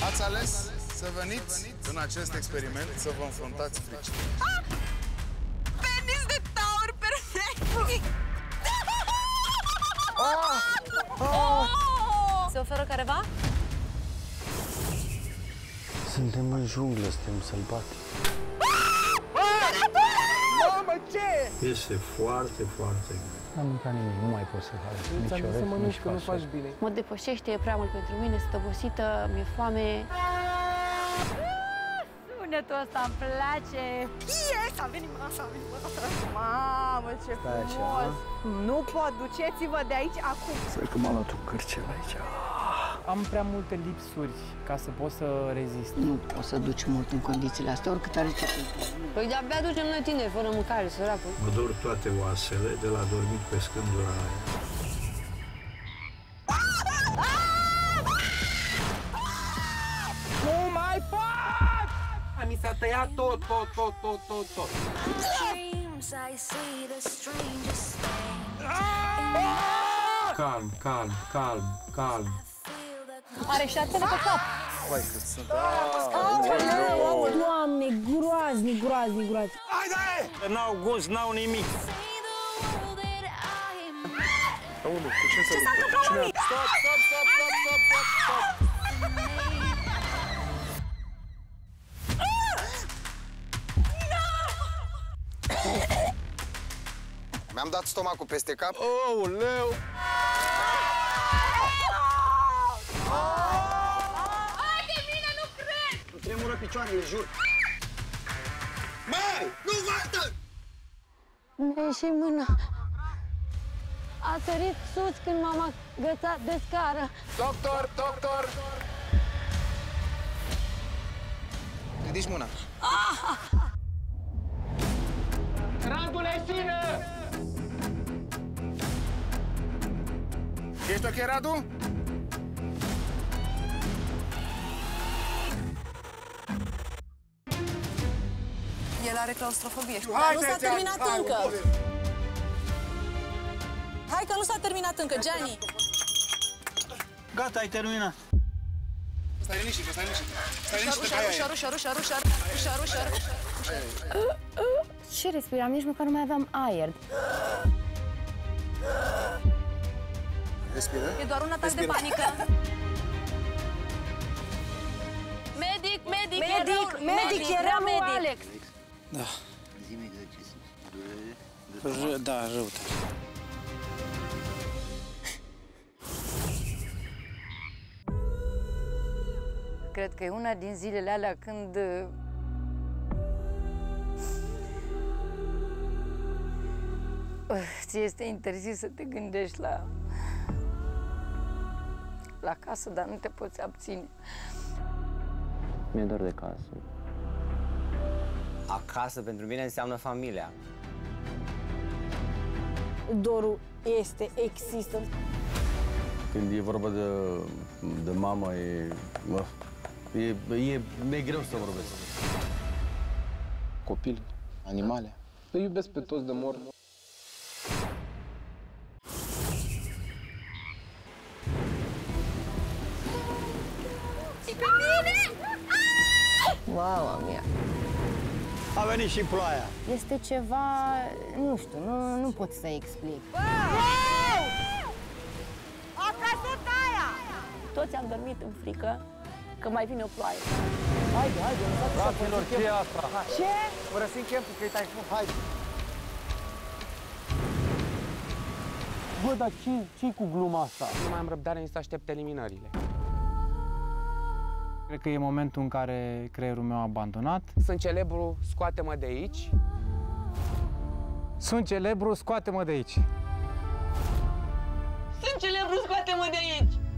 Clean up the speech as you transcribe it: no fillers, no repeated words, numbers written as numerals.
Ați ales să veniți în acest experiment să vă înfruntați fricii. Penis de taur perfect! Se oferă careva? Suntem în junglă, suntem sălbatici. Mamă, ce? Este foarte, foarte greu. N-am mâncat nimic, nu mai pot să fac nici orez, să mănânci, nici că nu fasol. faci bine. Mă depășește, e prea mult pentru mine, sunt obosită, mi-e foame. Sunetul ăsta îmi place! Yes! A venit masa, a venit masa! Mamă, ce frumos! Nu pot, duceți-vă de aici acum! Sper că m-a luat un cârcel aici. Am prea multe lipsuri ca să pot să rezist. Nu poți să duci mult în condițiile astea, oricât are ce timpul. Păi de-abia ducem noi tineri, fără mâncare, săracul. Mă dor toate oasele de la dormit pe scândura aia. Nu mai pot! Mi s-a tăiat tot. Calm. Are șarpele pe cap! Vai, cât sunt. Doamne, groaznic! N-au gust, n-au nimic. Aulu, cu ce se luptă? Cine? Stop! Mi-am dat stomacul peste cap. Aoleu! Tremură picioarele, jur. Mai! Nu văd! Mi-a ieșit mâna. A sărit sus când m-am agățat de scară. Doctor! Ridici mâna. Radu, leșină! Ești ok, Radu? El are claustrofobie. Hai, Nu s-a terminat încă. Hai că nu s-a terminat încă, Gianni. Gata, ai terminat. Stai liniștit. Ușor. Ce respiram? Nici măcar nu mai aveam aer. Respiră. E doar un atac de panică. Medic, era medic. Alex. Da. Da, rău. Cred că e una din zilele alea când ți este interzis să te gândești la casă, dar nu te poți abține. Mi-e dor de casă. Acasă pentru mine înseamnă familia. Dorul există. Când e vorba de mama, mi-e greu să vorbesc. Copil, animale. Îi iubesc pe toți de mor. Mama mea! A venit și ploaia. Este ceva, nu știu, nu pot să explic. A căzut aia! Toți am dormit în frică că mai vine o ploaie. Haide, lăsați-o. Fraților, ce e asta? Ce? Părăsim campul, că e taifun. Haide. Bă, dar ce-i cu gluma asta? Nu mai am răbdare, nici să aștept eliminările. Cred că e momentul în care creierul meu a abandonat. Sunt celebru, scoate-mă de aici. Sunt celebru, scoate-mă de aici. Sunt celebru, scoate-mă de aici!